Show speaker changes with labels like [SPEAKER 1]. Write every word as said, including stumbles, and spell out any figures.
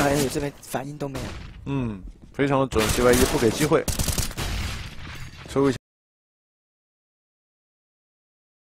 [SPEAKER 1] 哎呦，这边反应都没有。
[SPEAKER 2] 嗯，非常的准 ，C Y E 不给机会。